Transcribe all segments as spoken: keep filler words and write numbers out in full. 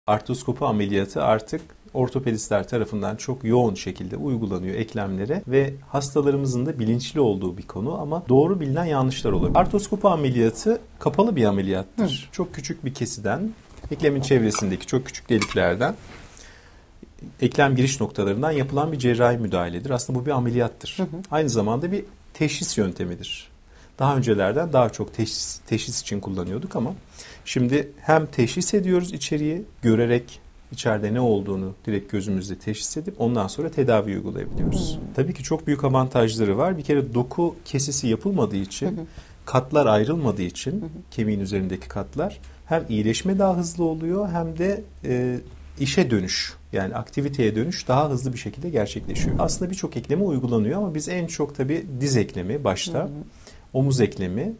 Artroskopi ameliyatı artık ortopedistler tarafından çok yoğun şekilde uygulanıyor eklemlere ve hastalarımızın da bilinçli olduğu bir konu ama doğru bilinen yanlışlar olabilir. Artroskopi ameliyatı kapalı bir ameliyattır. Hı. Çok küçük bir kesiden, eklemin çevresindeki çok küçük deliklerden, eklem giriş noktalarından yapılan bir cerrahi müdahaledir. Aslında bu bir ameliyattır. Hı hı. Aynı zamanda bir teşhis yöntemidir. Daha öncelerden daha çok teşhis, teşhis için kullanıyorduk ama şimdi hem teşhis ediyoruz içeriği, görerek içeride ne olduğunu direkt gözümüzle teşhis edip ondan sonra tedavi uygulayabiliyoruz. Hmm. Tabii ki çok büyük avantajları var. Bir kere doku kesisi yapılmadığı için, hı hı. katlar ayrılmadığı için, hı hı. kemiğin üzerindeki katlar hem iyileşme daha hızlı oluyor hem de e, işe dönüş, yani aktiviteye dönüş daha hızlı bir şekilde gerçekleşiyor. Aslında birçok ekleme uygulanıyor ama biz en çok tabii diz eklemi başta, hı hı. omuz eklemi,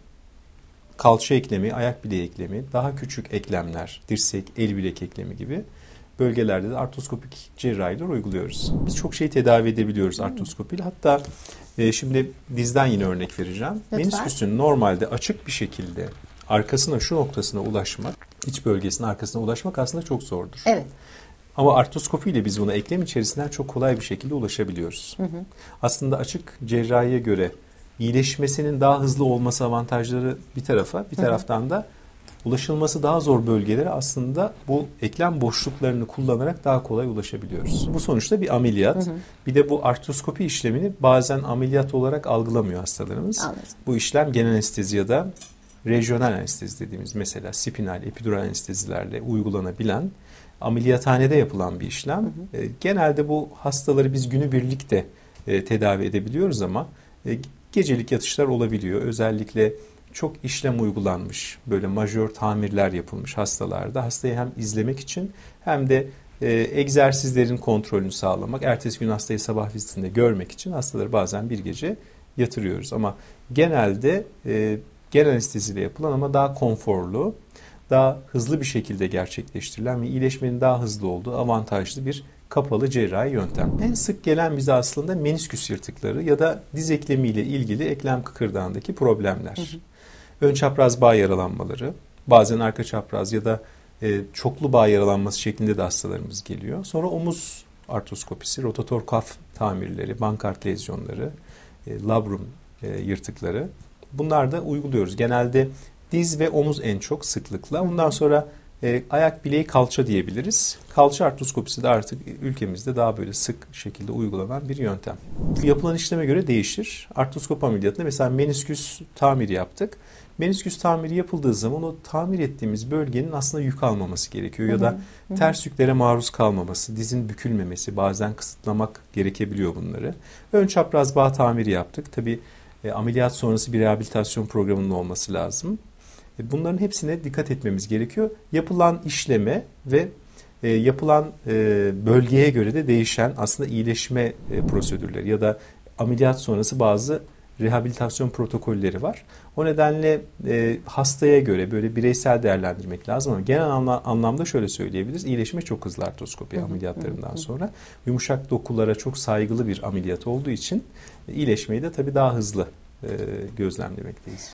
kalça eklemi, ayak bileği eklemi, daha küçük eklemler, dirsek, el bilek eklemi gibi bölgelerde de artroskopik cerrahiler uyguluyoruz. Biz çok şeyi tedavi edebiliyoruz hmm. artroskopiyle. Hatta e, şimdi dizden yine örnek vereceğim. Lütfen. Menisküsün normalde açık bir şekilde arkasına, şu noktasına ulaşmak, iç bölgesinin arkasına ulaşmak aslında çok zordur. Evet. Ama artroskopiyle biz buna eklem içerisinden çok kolay bir şekilde ulaşabiliyoruz. Hı hı. Aslında açık cerrahiye göre iyileşmesinin daha hızlı olması avantajları bir tarafa, bir taraftan da ulaşılması daha zor bölgelere aslında bu eklem boşluklarını kullanarak daha kolay ulaşabiliyoruz. Bu sonuçta bir ameliyat. Hı hı. Bir de bu artroskopi işlemini bazen ameliyat olarak algılamıyor hastalarımız. Anladım. Bu işlem genel anestezi ya da rejyonel anestezi dediğimiz, mesela spinal, epidural anestezilerle uygulanabilen, ameliyathanede yapılan bir işlem. Hı hı. E, genelde bu hastaları biz günübirlik de e, tedavi edebiliyoruz ama e, gecelik yatışlar olabiliyor. Özellikle çok işlem uygulanmış, böyle majör tamirler yapılmış hastalarda hastayı hem izlemek için hem de e, egzersizlerin kontrolünü sağlamak, ertesi gün hastayı sabah vizitinde görmek için hastaları bazen bir gece yatırıyoruz. Ama genelde e, genel anesteziyle yapılan ama daha konforlu, daha hızlı bir şekilde gerçekleştirilen ve iyileşmenin daha hızlı olduğu avantajlı bir kapalı cerrahi yöntem. En sık gelen bize aslında menisküs yırtıkları ya da diz eklemiyle ilgili eklem kıkırdağındaki problemler. Hı hı. Ön çapraz bağ yaralanmaları, bazen arka çapraz ya da e, çoklu bağ yaralanması şeklinde de hastalarımız geliyor. Sonra omuz artroskopisi, rotator kaf tamirleri, bankart lezyonları, e, labrum e, yırtıkları. Bunlar da uyguluyoruz. Genelde diz ve omuz en çok sıklıkla. Ondan sonra e, ayak bileği kalça diyebiliriz. Kalça artroskopisi de artık ülkemizde daha böyle sık şekilde uygulanan bir yöntem. Yapılan işleme göre değişir. Artroskop ameliyatında mesela menisküs tamiri yaptık. Menisküs tamiri yapıldığı zaman o tamir ettiğimiz bölgenin aslında yük almaması gerekiyor. Hı hı. Ya da ters yüklere maruz kalmaması, dizin bükülmemesi, bazen kısıtlamak gerekebiliyor bunları. Ön çapraz bağ tamiri yaptık. Tabii e, ameliyat sonrası bir rehabilitasyon programının olması lazım. E, bunların hepsine dikkat etmemiz gerekiyor. Yapılan işleme ve e, yapılan e, bölgeye göre de değişen aslında iyileşme e, prosedürleri ya da ameliyat sonrası bazı rehabilitasyon protokolleri var. O nedenle e, hastaya göre böyle bireysel değerlendirmek lazım ama genel anla, anlamda şöyle söyleyebiliriz. İyileşme çok hızlı artroskopi ameliyatlarından sonra. Yumuşak dokulara çok saygılı bir ameliyat olduğu için e, iyileşmeyi de tabii daha hızlı e, gözlemlemekteyiz.